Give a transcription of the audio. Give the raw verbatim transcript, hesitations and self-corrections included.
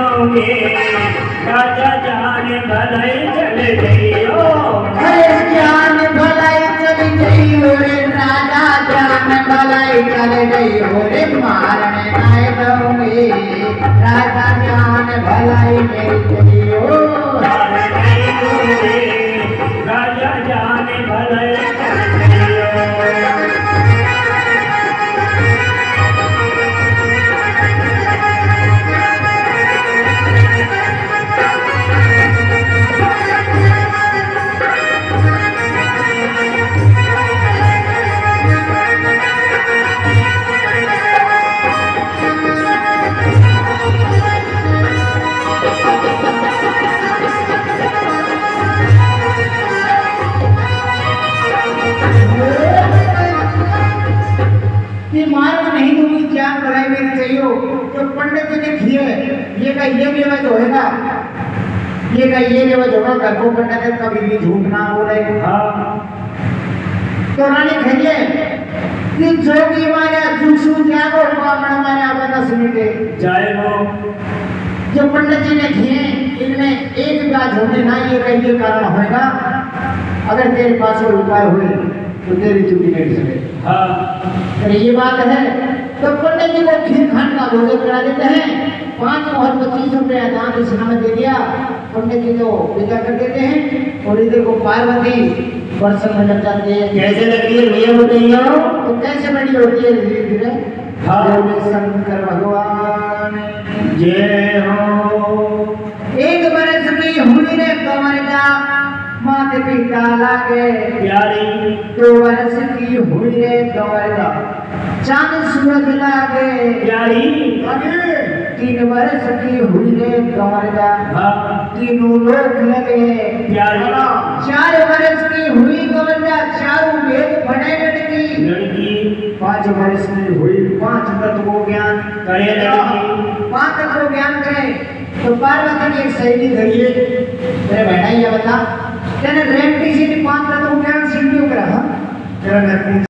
दूंगी राजा जान भलाई चल गई हो अरे जान भलाई चली गई हो रे राजा जान भलाई चल गई हो रे मारने नहीं दूंगी राजा जान भलाई मेरी चली हो नहीं दूंगी राजा जान भलाई चल गई हो। जो पंडित जी ने किए ये का ये निवेद होएगा ये का ये निवेद होगा घर को पंडित कभी भी झूठ ना बोले। हाँ तो रानी कहिए कि जो की मारे जुसु जागो पामण मारे आपने सुनते जय हो जो पंडित जी ने किए इनमें एक बात होने ना ये का ये कारण होएगा अगर तेरे पास कोई उपाय हुए तो तेरी चुप्पी नहीं सके। हाँ अरे ये बात है तो पंडित जी को खीर खान का भोजन करा देते हैं पांच और पच्चीस रुपये दान इस समय दे दिया पंडित जी को विदा कर देते हैं और इधर को पार्वती वर्षन में लग जाती है। कैसे लग रही है भैया बताइए तो कैसे बड़ी होती है धीरे धीरे। हाँ शंकर भगवान जय हो। एक बरस की हुई रे कमर का मात पिता लागे प्यारी दो वर्ष की हुई रे कमर का चांद सूरज लागे प्यारी तीन वर्ष की हुई रे कमर का हाँ तीनों लोग लगे प्यारी चार वर्ष की हुई कमर का चारों वेद पढ़े लड़की लड़की पांच वर्ष की हुई पांच तत्व ज्ञान करे लड़की पांच तत्व ज्ञान करे तो पार्वती की एक सहेली धरिए तेरे बहना ये बता तेने रेमटी से पांच तत्व ज्ञान सीढ़ियों पर हाँ तेरा